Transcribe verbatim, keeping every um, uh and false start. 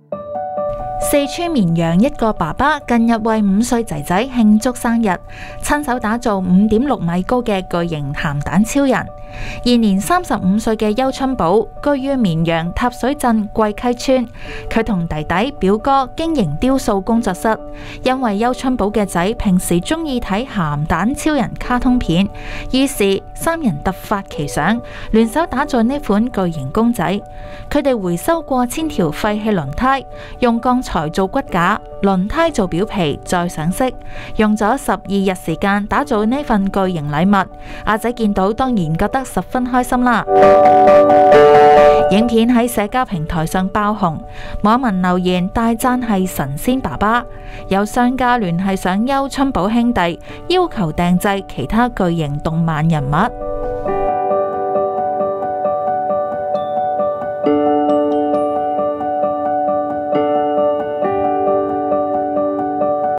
四川綿陽一個爸爸近日為五歲仔仔慶祝生日，親手打造五點六米高嘅巨型鹹蛋超人。現年三十五歲嘅邱春寶居於綿陽塔水鎮桂溪村，佢同弟弟表哥經營雕塑工作室。因為邱春寶嘅仔平時中意睇鹹蛋超人卡通片，於是三人突發奇想，聯手打造呢款巨型公仔。佢哋回收過千條廢棄輪胎，用鋼材做骨架，輪胎做表皮，再上色，用咗十二日時間打造呢份巨型禮物。阿仔見到當然覺得十分開心啦！影片喺社交平台上爆紅，網民留言大讚係神仙爸爸。有商家聯繫上邱春寶兄弟，要求訂製其他巨型動漫人物。